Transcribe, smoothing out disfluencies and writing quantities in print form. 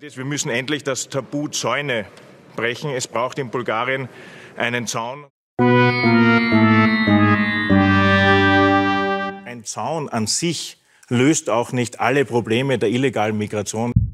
Wir müssen endlich das Tabu Zäune brechen. Es braucht in Bulgarien einen Zaun. Ein Zaun an sich löst auch nicht alle Probleme der illegalen Migration.